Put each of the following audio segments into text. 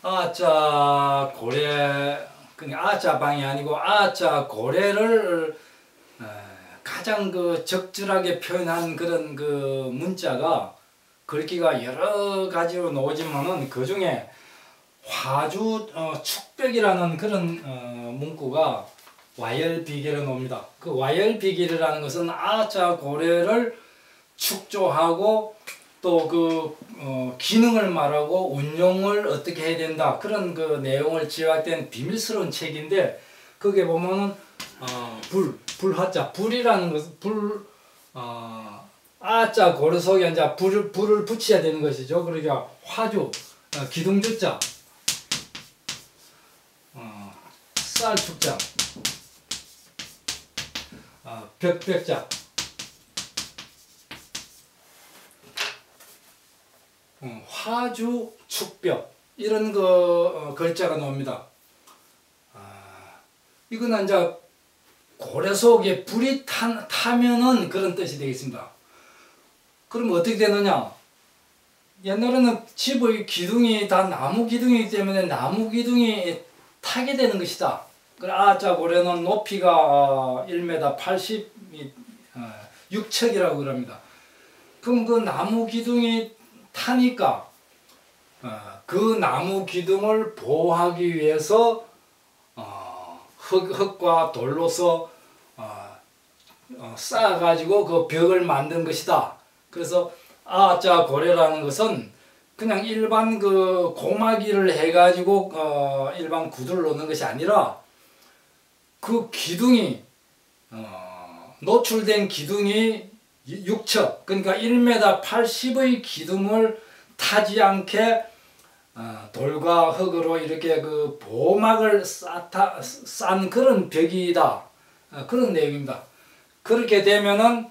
아자 고래, 그냥 아자 방이 아니고 아자 고래를 가장 그 적절하게 표현한 그런 그 문자가 글귀가 여러 가지로 나오지만은 그 중에 화주 축벽이라는 그런 문구가 와열비계로 나옵니다. 그 와열비계라는 것은 아자 고래를 축조하고 또 그 기능을 말하고 운용을 어떻게 해야 된다 그런 그 내용을 지각된 비밀스러운 책인데, 거기에 보면은 불화자 불이라는 것은 아자 고래 속에 이제 불을 붙여야 되는 것이죠. 그러니까 화주 기둥주자 쌀축자 벽벽자 화주 축벽 이런 거 글자가 나옵니다. 이거는 이제 고래 속에 불이 타면은 그런 뜻이 되겠습니다. 그럼 어떻게 되느냐? 옛날에는 집의 기둥이 다 나무 기둥이기 때문에 나무 기둥이 타게 되는 것이다. 아자 고래는 높이가 1m 86척이라고 그럽니다. 그럼 그 나무 기둥이 타니까 그 나무 기둥을 보호하기 위해서 흙과 돌로서 쌓아가지고 그 벽을 만든 것이다. 그래서 아자 고래라는 것은 그냥 일반 그 고마기를 해가지고 일반 구두를 놓는 것이 아니라 그 기둥이 노출된 기둥이 6척 그러니까 1m 80의 기둥을 타지 않게 돌과 흙으로 이렇게 그 보호막을 싼 그런 벽이다. 그런 내용입니다. 그렇게 되면은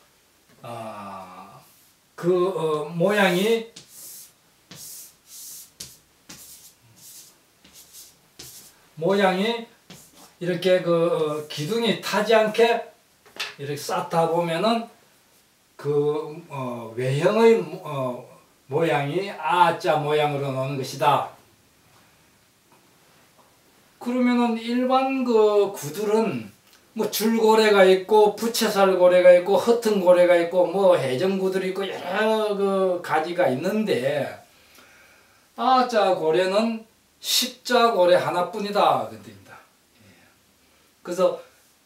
모양이 이렇게 그 기둥이 타지 않게 이렇게 쌓다 보면은 그 외형의 모양이 아자 모양으로 나오는 것이다. 그러면은 일반 그 구들은 뭐 줄고래가 있고 부채살 고래가 있고 허튼 고래가 있고 뭐 해전구들이 있고 여러 그 가지가 있는데 아자 고래는 십자 고래 하나뿐이다 그겁니다. 그래서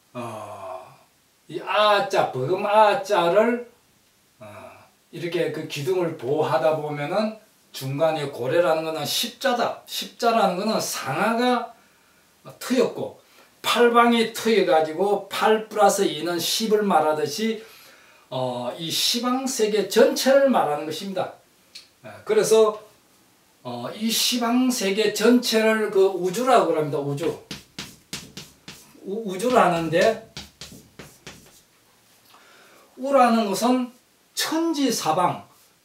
이 아자 버금 아자를 이렇게 그 기둥을 보호하다 보면은 중간에 고래라는 것은 십자다. 십자라는 것은 상하가 트였고 팔방이 트여가지고 8 플러스 2는 10을 말하듯이 이 시방세계 전체를 말하는 것입니다. 그래서 이 시방세계 전체를 그 우주라고 합니다. 우주를 하는데 우라는 것은 천지사방,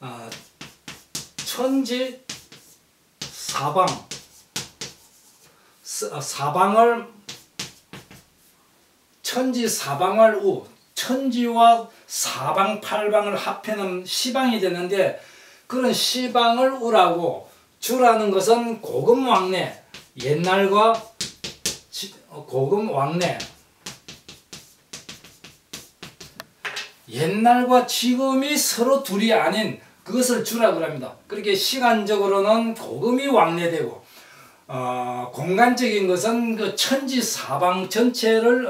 천지사방을 천지와 사방 팔방을 합해놓은 시방이 되는데 그런 시방을 우라고, 주라는 것은 고금왕래, 옛날과 고금왕래, 옛날과 지금이 서로 둘이 아닌 그것을 주라고 합니다. 그렇게 시간적으로는 고금이 왕래되고 공간적인 것은 그 천지사방 전체를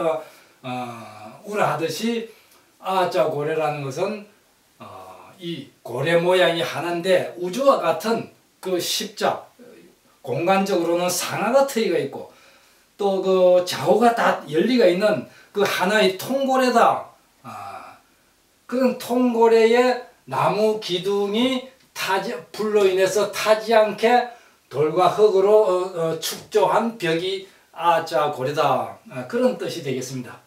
우라하듯이 아자 고래라는 것은 이 고래 모양이 하나인데 우주와 같은 그 십자, 공간적으로는 상하가 트이가 있고 또 그 좌우가 다 열리가 있는 그 하나의 통고래다. 그런 통고래의 나무 기둥이 불로 인해서 타지 않게 돌과 흙으로 축조한 벽이 아자 고래다. 그런 뜻이 되겠습니다.